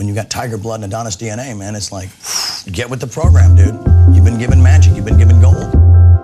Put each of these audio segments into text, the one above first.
when you got tiger blood and Adonis DNA, man, it's like, get with the program, dude. You've been given magic, you've been given gold.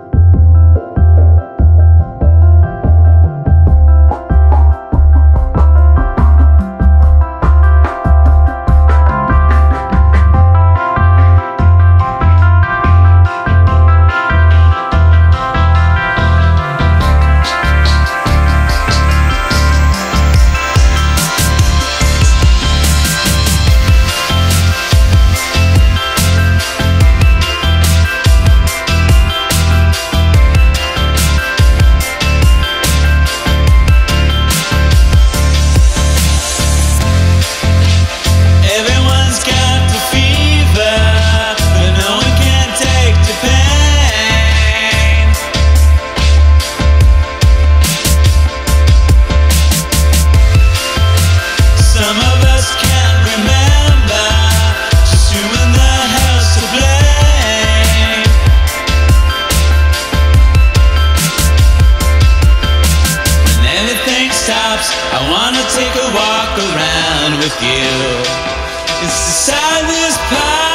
I wanna take a walk around with you. It's beside this park.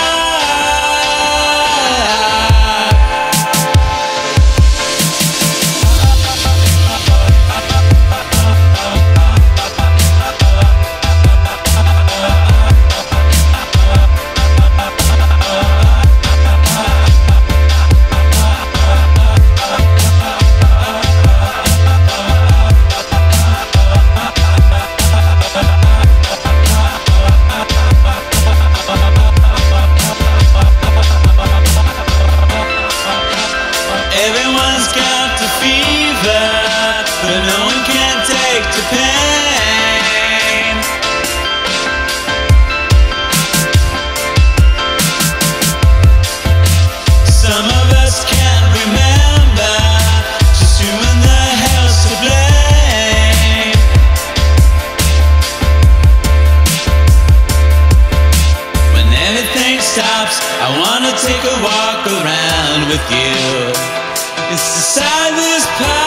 Everyone's got the fever, but no one can take the pain. Some of us can't remember just who in the hell's to blame. When everything stops, I wanna take a walk around with you. It's beside this park.